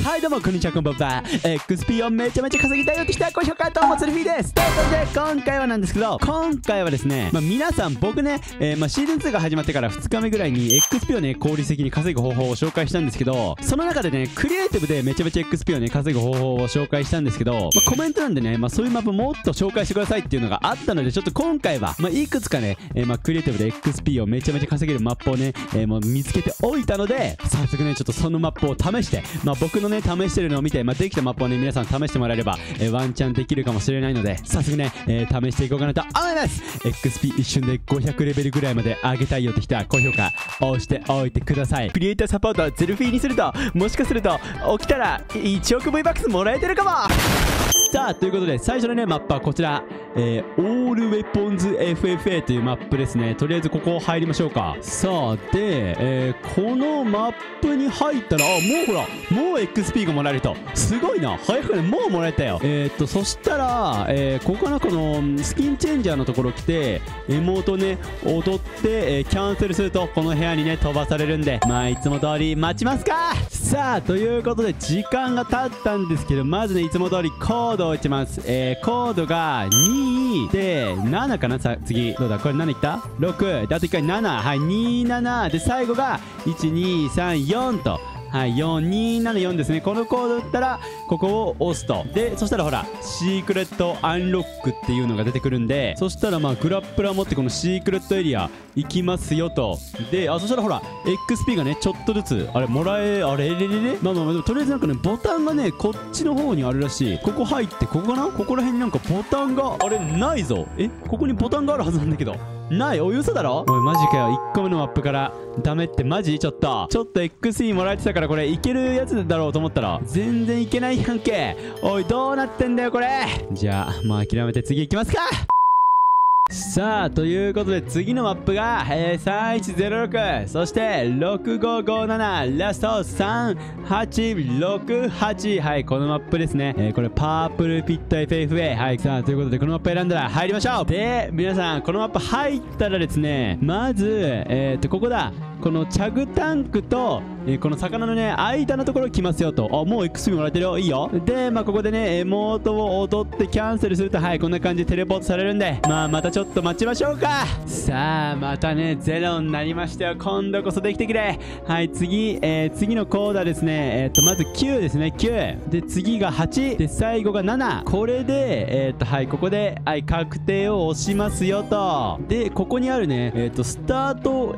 はいどうもこんにちは、こんばんは。XP をめちゃめちゃ稼ぎたいよって人は高評価ともつるフィーです。ということで今回はなんですけど、今回はですね、皆さん僕ね、シーズン2が始まってから2日目ぐらいに XP をね効率的に稼ぐ方法を紹介したんですけど、その中でねクリエイティブでめちゃめちゃ XP をね稼ぐ方法を紹介したんですけど、コメント欄でね、そういうマップもっと紹介してくださいっていうのがあったので、ちょっと今回は、いくつかね、クリエイティブで XP をめちゃめちゃ稼げるマップをね、もう見つけておいたので、早速ねちょっとそのマップを試して、僕のね試してるのを見て、できたマップをね皆さん試してもらえれば、ワンチャンできるかもしれないので、早速ね、試していこうかなと思います。 XP 一瞬で500レベルぐらいまで上げたいよって人は高評価押しておいてください。クリエイターサポートゼルフィーにすると、もしかすると起きたら1億 V バックスもらえてるかも。さあということで最初のねマップはこちら、オールウェポンズ FFA というマップですね。とりあえずここ入りましょうか。さあで、このマップに入ったら、もうほらもう XP がもらえると、すごいな、早くねもうもらえたよ。そしたら、ここかな、このスキンチェンジャーのところ来てエモートね踊って、キャンセルするとこの部屋にね飛ばされるんで、いつも通り待ちますか。さあということで時間が経ったんですけど、まずねいつも通りコードを打ちます。コードが2で7かな。さあ次どうだ、これ何いった ?6 であと1回7、はい27で最後が1234と、はい、4274ですね。このコード打ったらここを押すと、でそしたらほらシークレットアンロックっていうのが出てくるんで、そしたらグラップラー持ってこのシークレットエリア行きますよと。でそしたらほら XP がねちょっとずつもらえ、あれれれれ、でもとりあえずなんかねボタンがねこっちの方にあるらしい。ここ入ってここかな、ここら辺になんかボタンがないぞ。ここにボタンがあるはずなんだけどない。おい嘘だろ、おいマジかよ。1個目のマップからダメってマジ？ちょっと XP もらえてたからこれいけるやつだろうと思ったら全然いけないやんけ。おいどうなってんだよこれ。じゃあ諦めて次行きますか。さあということで次のマップが、3106、そして6557、ラスト3868、はいこのマップですね。これパープルピット FFA、 はい。さあということでこのマップ選んだら入りましょう。で皆さんこのマップ入ったらですね、まずここだ、このチャグタンクとこの魚のね間のところ来ますよと。もう XP もらえてるよ、いいよ。でここでねエモートを踊ってキャンセルすると、はいこんな感じでテレポートされるんで、またちょっと待ちましょうか。さあまたねゼロになりましたよ。今度こそできてくれ。はい次のコードはですねまず9ですね。9で次が8で最後が7。これではいここではい確定を押しますよと。でここにあるねスタート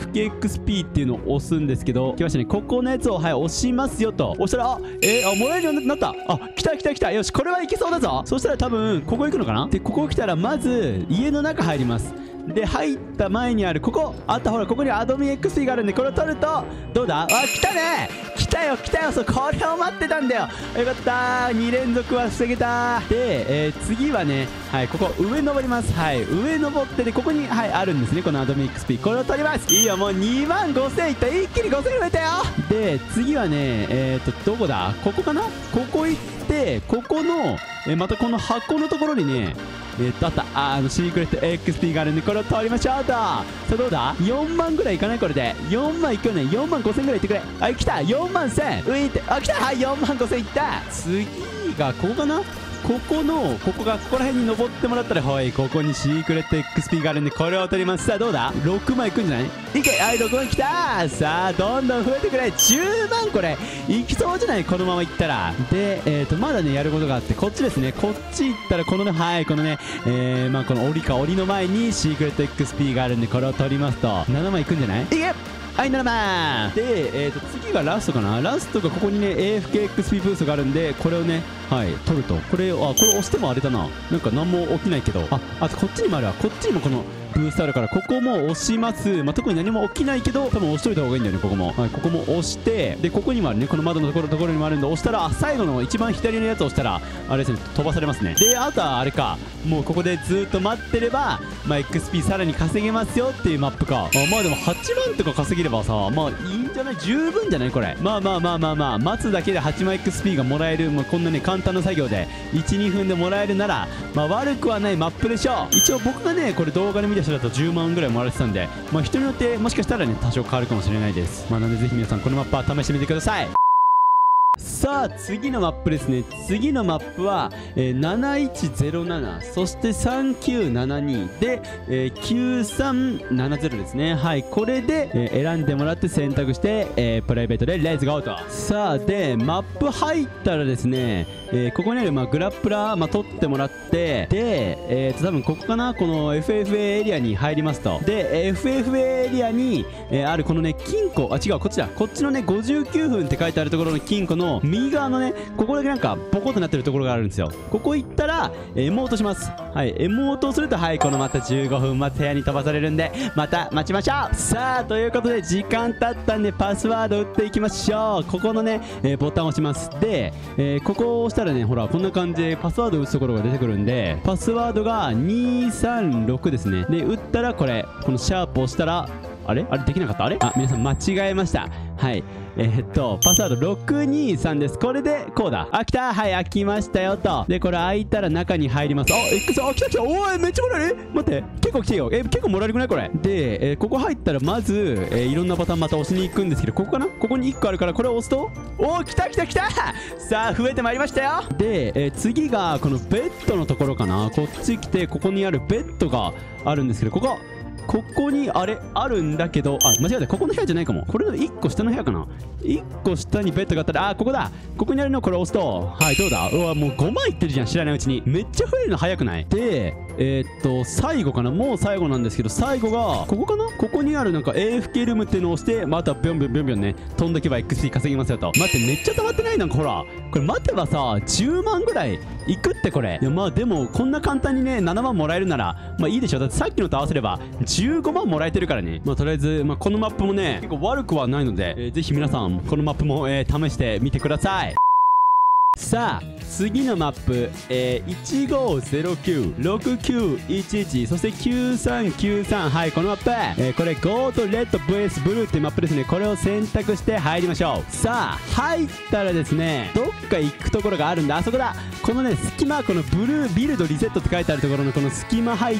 AFKXP っていうのを押すんですけど、来ましたね。ここのやつをはい押しますよと。押したらもらえるようになった。来た来た来た。よしこれはいけそうだぞ。そしたら多分ここ行くのかな。でここ来たらまず家の中入ります。で入った前にあるここほらここにアドミ XP があるんで、これを取るとどうだ。来たね、来たよ来たよ。そうこれを待ってたんだよ。よかった2連続は防げた。で、次はねはいここ上登ります。はい上登ってでここにはいあるんですね、このアドミ XP。 これを取ります。いいよ、もう2万5000いった。一気に5000増えたよ。で次はねどこだ、ここかな。ここ行ってここのまたこの箱のところにねあったシークレット XP があるんで、これを取りましょうと。さあどうだ、4万ぐらいいかない。これで4万いくよね。4万5000ぐらいいってくれ。来た4万1000、ういって来た。はい4万5000いった。次がここかな。ここら辺に登ってもらったら、はいここにシークレット XP があるんで、これを取ります。さあどうだ、6万いくんじゃない。いけ、はい6万きた。さあどんどん増えてくれ。10万これいきそうじゃない、このままいったら。でまだねやることがあって、こっちですね。こっち行ったらこのねはいこのねこの檻の前にシークレット XP があるんで、これを取りますと7万いくんじゃない。いけはい7万で次がラストかな。ラストがここにね AFKXP ブーストがあるんで、これをねはい取ると、これ押してもあれだな、なんか何も起きないけど、あとこっちにもあるわ。こっちにもこのブーストあるから、ここも押します。特に何も起きないけど多分押しといた方がいいんだよね。ここもはいここも押して、でここにもあるね、この窓のところにもあるんで、押したら最後の一番左のやつを押したらあれですね飛ばされますね。であとはあれか、もうここでずっと待ってればXP さらに稼げますよっていうマップか。でも8万とか稼げればさいいんじゃない、十分じゃないこれ。待つだけで8万 XP がもらえる、こんなね簡単な作業で 1,2 分でもらえるなら悪くはないマップでしょう。一応僕がねこれ動画で見た人だと10万ぐらいもらえてたんで、人によってもしかしたらね多少変わるかもしれないです。なんでぜひ皆さんこのマップは試してみてください。 さあ次のマップですね。次のマップは、7107、そして3972で、9370ですね。はい、これで、選んでもらって選択して、プライベートでレッツゴーと。さあでマップ入ったらですね、ここにある、グラップラー、取ってもらって、で、多分ここかな、この FFA エリアに入りますと。で FFA エリアに、あるこのね金庫、あ違うこっちだ、こっちのね59分って書いてあるところの金庫の右側のね、ここだけなんかポコってなってるところがあるんですよ。ここ行ったらエモートします。はい、エモートをすると、はい、このまた15分待つ部屋に飛ばされるんで、また待ちましょう。さあということで時間経ったんでパスワード打っていきましょう。ここのね、ボタンを押します。で、ここを押したらね、ほらこんな感じでパスワードを打つところが出てくるんで、パスワードが236ですね。で打ったらこれ、このシャープを押したら、あれできなかった。皆さん間違えました。はい、パスワード623です。これでこうだ。来た。はい、開きましたよと。でこれ開いたら中に入ります。X、来た。おいめっちゃもらえる。待って、結構来てよ。結構もらえるくないこれで、ここ入ったらまず、いろんなボタンまた押しに行くんですけど、ここかな、ここに1個あるから、これを押すと、来たさあ増えてまいりましたよ。で、次がこのベッドのところかな。こっち来て、ここにあるベッドがあるんですけど、ここにあるんだけど、間違えた。ここの部屋じゃないかも。これの1個下の部屋かな。1個下にベッドがあったら、ここだ。ここにあるのこれ押すと、はい、どうだ。もう5枚いってるじゃん、知らないうちに。めっちゃ増えるの早くない？で、最後かな。もう最後なんですけど、最後がここかな。ここにあるなんか AFK ルームっていうのを押して、またビョンビョンね、飛んでけば XP 稼ぎますよと。待って、めっちゃ溜まってない？なんかほら、これ待てばさ10万ぐらいいくってこれ。いやでもこんな簡単にね7万もらえるならいいでしょ。だってさっきのと合わせれば15万もらえてるからね。とりあえずこのマップもね結構悪くはないので、ぜひ皆さんこのマップも、試してみてください。さあ次のマップ、15096911、そして9393、はい、このマップ、これゴートレッド VS ブルーっていうマップですね。これを選択して入りましょう。さあ入ったらですね、どっか行くところがあるんで、あそこだ。このね隙間、このブルービルドリセットって書いてあるところのこの隙間入って、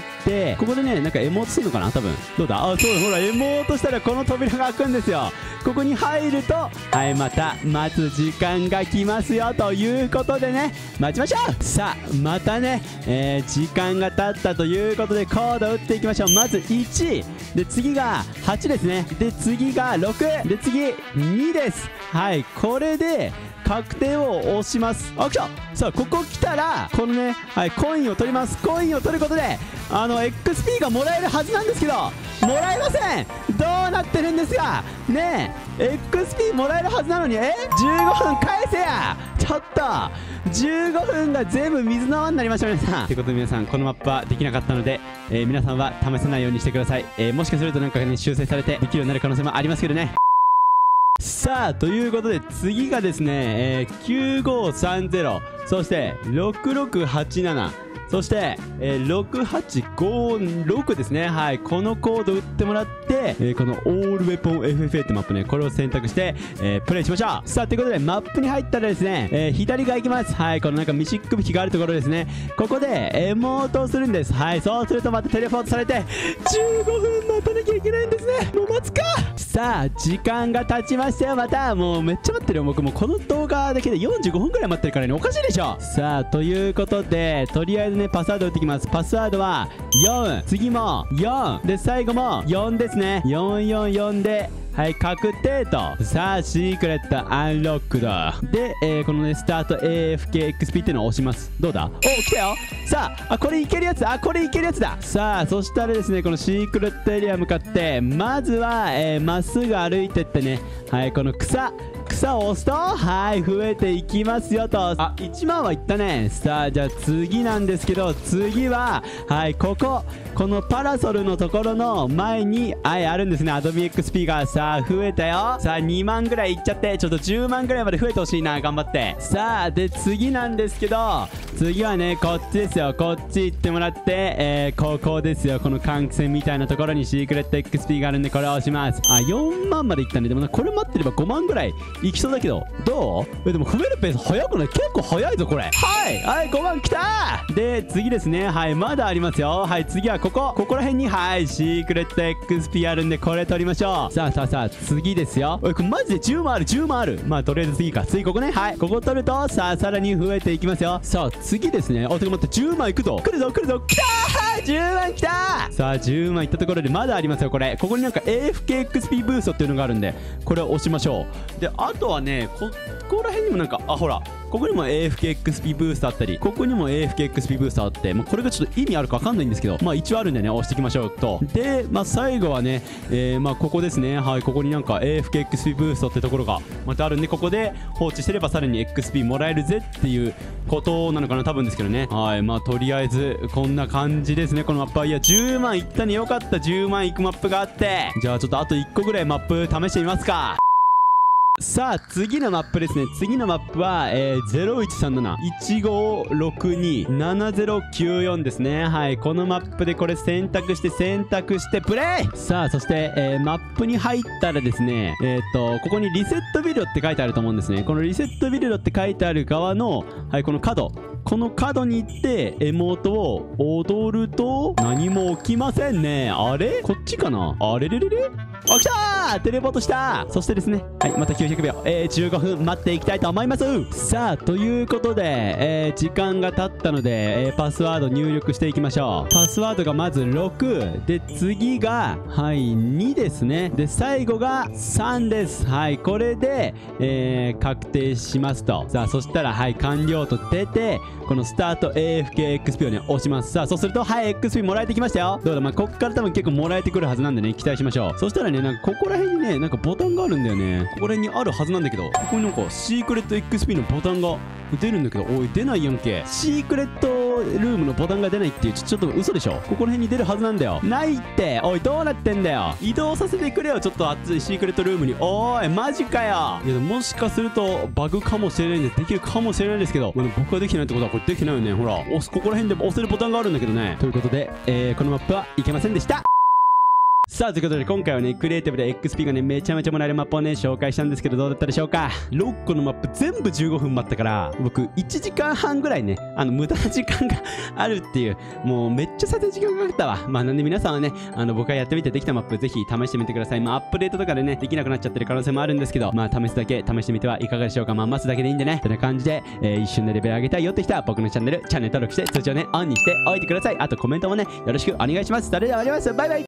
ここでねなんかエモートするのかな多分。どうだ。そうだ、ほらエモートしたらこの扉が開くんですよ。ここに入ると、はい、また待つ時間が来ますよということでね、待ちましょう。さあまたね、時間が経ったということでコードを打っていきましょう。まず1で、次が8ですね。で次が6で、次2です。はい、これで確定を押します。来た。さあここ来たらこのね、はい、コインを取ります。コインを取ることでXP がもらえるはずなんですけど、もらえません。どうなってるんですかねえ。 XP もらえるはずなのに、15分返せや。ちょっと15分が全部水の泡になりました皆さん。ということで皆さん、このマップはできなかったので、皆さんは試さないようにしてください。もしかするとなんかね修正されてできるようになる可能性もありますけどね。さあということで次がですね、9530、そして6687、そして、6856ですね。はい、このコード打ってもらって、このオールウェポン FFA ってマップね、これを選択して、プレイしましょう。さあということでマップに入ったらですね、左側行きます。はい、このなんかミシック引きがあるところですね。ここでエモートをするんです。はい、そうするとまたテレポートされて15分待たなきゃいけないんですね。もう待つか。さあ時間が経ちましたよ。またもうめっちゃ待ってるよ。僕もこの動画だけで45分ぐらい待ってるからね、おかしいでしょ。さあということでとりあえずねパスワード打ってきます。パスワードは4、次も4で、最後も4ですね。444で、はい、確定と。さあシークレットアンロックドで、このねスタート AFKXP っていうのを押します。どうだ。来たよ。さあこれいけるやつ。これいけるやつだ。さあそしたらですね、このシークレットエリア向かってまずはまっすぐ歩いてってね、はい、この草を押すと、はい、増えていきますよと。1万はいったね。さあじゃあ次なんですけど、次ははい、このパラソルのところの前に、はい、あるんですね、アドビ XP が。さあ増えたよ。さあ2万ぐらいいっちゃって、ちょっと10万ぐらいまで増えてほしいな、頑張って。さあで次なんですけど、 次はねこっちですよ。こっち行ってもらって、ここですよ。この換気扇みたいなところにシークレット XP があるんでこれを押します。あ、4万までいったんで、でもこれ待ってれば5万ぐらいいきそうだけど、どう？でも増えるペース早くない？結構早いぞこれ。はい、5万きたー。で次ですね。はい、まだありますよ。はい、次はここら辺に、はい、シークレット XP あるんでこれ取りましょう。さあ次ですよ。おい、これマジで10万ある。まあとりあえず次ここね。はい、ここ取るとさあさらに増えていきますよ。さあ次ですね。お、てか待って、10万いくぞ。来るぞきたー。10万きたー。さあ10万いったところでまだありますよ。ここになんか AFKXP ブーストっていうのがあるんでこれを押しましょう。であとはねここら辺にもなんか、あ、ほらここにも AFKXP ブーストあったり、ここにも AFKXP ブーストあって、これがちょっと意味あるか分かんないんですけど、一応あるんでね、押していきましょうと。で、最後はね、ここですね。はい、ここになんか AFKXP ブーストってところがまたあるんで、ここで放置すればさらに XP もらえるぜっていうことなのかな、多分ですけどね。はい、とりあえずこんな感じですね、このマップは。いや、10万いったね、よかった。10万いくマップがあって、じゃあちょっとあと1個ぐらいマップ試してみますか。さあ次のマップですね。次のマップは、0137-1562-7094ですね。はい、このマップでこれ選択してプレイ。さあそして、マップに入ったらですね、ここにリセットビルドって書いてあると思うんですね。このリセットビルドって書いてある側の、はい、この角に行ってエモートを踊ると何も起きませんね。あれこっちかな。あれれれれ、あ、来たー。テレポートした。そしてですね、はい、また900秒、15分待っていきたいと思います。さあということで、時間が経ったので、パスワード入力していきましょう。パスワードがまず6で、次がはい2ですね。で最後が3です。はい、これで、確定しますと。さあそしたらはい完了と出て、このスタート AFKXP をね押します。さあそうするとはい XP もらえてきましたよ。どうだ、こっから多分結構もらえてくるはずなんでね、期待しましょう。そしたらね、なんかここら辺にね、なんかボタンがあるんだよね。ここら辺にあるはずなんだけど、ここになんかシークレット XP のボタンが出るんだけど、おい出ないやんけ。シークレットルームのボタンが出ないっていう、ちょっと嘘でしょ。ここら辺に出るはずなんだよ。ないって。おいどうなってんだよ。移動させてくれよ、ちょっと熱いシークレットルームに。おいマジかよ。いやもしかするとバグかもしれないんで、できるかもしれないですけど、僕ができてないってことはこれできてないよね。ほらここら辺で押せるボタンがあるんだけどね。ということで、このマップはいけませんでした。さあということで今回はねクリエイティブで XP がねめちゃめちゃもらえるマップをね紹介したんですけど、どうだったでしょうか。6個のマップ全部15分待ったから、僕1時間半ぐらいね無駄な時間があるっていう、もうめっちゃ撮影時間がかかったわ。なんで皆さんはね僕がやってみてできたマップぜひ試してみてください。アップデートとかでねできなくなっちゃってる可能性もあるんですけど、試すだけ試してみてはいかがでしょうか。待つだけでいいんでね。そんな感じで、一瞬でレベル上げたいよって人は僕のチャンネル登録して通知をねオンにしておいてください。あとコメントもねよろしくお願いします。それでは終わります。バイバイ。